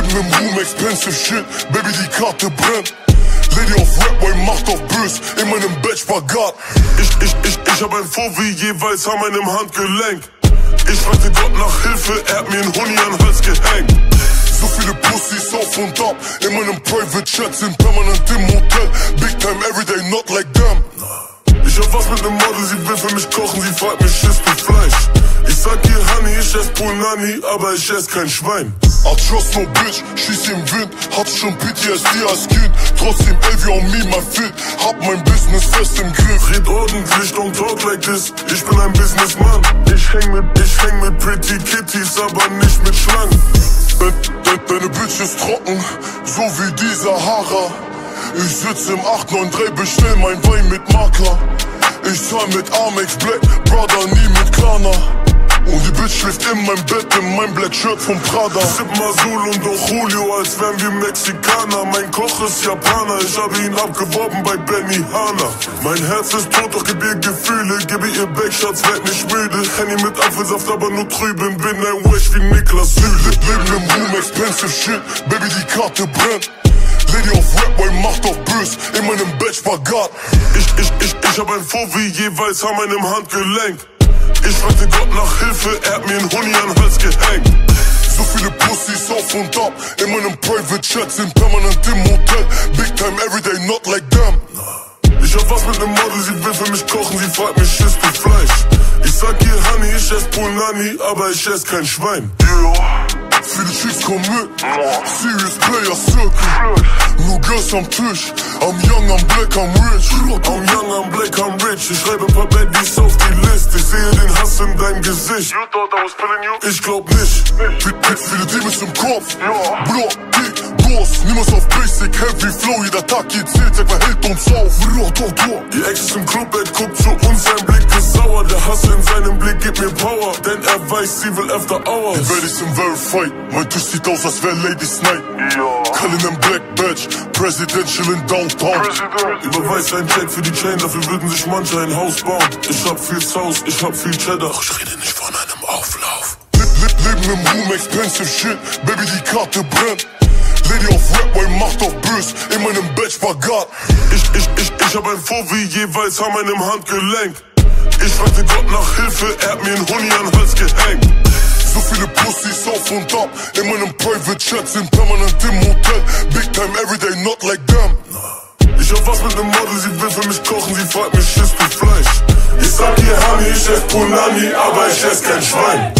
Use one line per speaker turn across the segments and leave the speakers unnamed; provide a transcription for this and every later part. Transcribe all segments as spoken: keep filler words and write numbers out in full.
Leben im Ruhm, expensive shit, Baby, die Karte brennt. Lady auf Rapboy, macht auf bös, in meinem Bett Spagat. Ich, ich, ich, ich hab ein Fovi jeweils an meinem Handgelenk. Ich fragte Gott nach Hilfe, er hat mir einen Huni an den Hals gehängt. So viele Pussys auf und ab, in meinem Private Chat sind permanent im Hotel. Big time everyday, not like them. Ich hab was mit nem Model, sie will für mich kochen, sie fragt mich, isst du Fleisch? Ich sag ihr, Honey, ich ess Punani, aber ich ess kein Schwein. I trust no bitch, schieß im Wind, hatte schon P T S D als Kind. Trotzdem L V on me, my fit, hab mein Business fest im Griff. Red ordentlich, don't talk like this, ich bin ein Businessman. Ich häng mit, ich häng mit Pretty Kitties, aber nicht mit Schlangen. Deine Bitch ist trocken, so wie die Sahara. Ich sitz im acht neun drei, bestell mein Wein mit Makler. Ich zahl mit Amex Black, Brother, nie mit Klarna. Und die Bitch schläft in meinem Bett, in meinem Black Shirt von Prada. Sipp Mazul und Don Julio, als wären wir Mexikaner. Mein Koch ist Japaner, ich habe ihn abgeworben bei Benny Hanna. Mein Herz ist tot, doch gib ihr Gefühle, gib ihr Backshots, werd nicht müde. Henny mit Apfelsaft, aber nur trüben, bin ein Wash wie Niklas Süle. Leben im Ruhm, expensive shit, Baby, die Karte brennt. Lady auf Rapboy, macht auf bös, in meinem Bett Spagat. Ich, ich, ich, ich hab ein Fovi jeweils an meinem Handgelenk. Ich fragte Gott nach Hilfe, er hat mir einen Huni an den Hals gehängt. So viele Pussys auf und ab, in meinem Private Chat sind permanent im Hotel. Big time everyday, not like them. Ich hab was mit nem Model, sie will für mich kochen, sie fragt mich, isst du Fleisch? Ich sag ihr, Honey, ich ess Punani, aber ich ess kein Schwein. Yeah. Viele Chicks kommen mit, Serious Player Circle. Nur Girls am Tisch, I'm young, I'm black, I'm rich. I'm young, I'm black, I'm rich. Ich schreibe ein paar Baddies auf die List. Ich sehe den Hass in deinem Gesicht. You thought I was feeling you? Ich glaub nicht. Viele Demons im Kopf, Block, Dick, Boss. Niemals auf Basic, Heavy Flow. Jeder Tag geht zählt, er verhält uns auf. Die Ex ist im Clubbett, guckt zu uns, sein Blick ist sauer. Der Hass in seinem Blick gibt mir Power, denn er weiß, sie will after hours. Die Welt ist im Verified. Mein Tisch sieht aus, als wär Ladies Night. Ja. Cullen im Black Badge, Presidential in Downtown. President. Überweis ein Check für die Chain, dafür würden sich manche ein Haus bauen. Ich hab viel Sauce, ich hab viel Cheddar. Ich rede nicht von einem Auflauf. Lib, lib, Leben im Ruhm, expensive shit, Baby, die Karte brennt. Lady auf Rapboy, macht auf bös, in meinem Bett Spagat. Ich, ich, ich, ich hab ein Fovi jeweils an meinem Handgelenk. Ich fragte Gott nach Hilfe, er hat mir einen Huni an den Hals gehängt. So viele Pussys auf und ab, in meinem Private Chat sind permanent im Hotel. Big time everyday, not like them. Ich hab was mit nem Model, sie will für mich kochen, sie fragt mich, isst du Fleisch? Ich sag ihr, Honey, ich ess Punani, aber ich ess kein Schwein.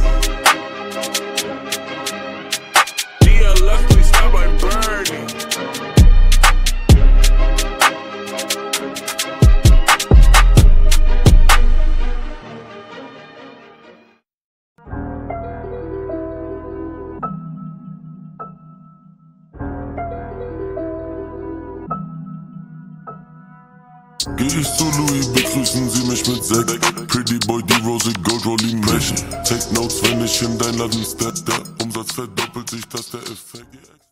Geh ich zu Louis, begrüßen sie mich mit Sekt. Pretty Boy, die Rose Gold Rolling Mesh. Take Notes, wenn ich in dein Laden step. Der Umsatz verdoppelt sich, das der Effekt.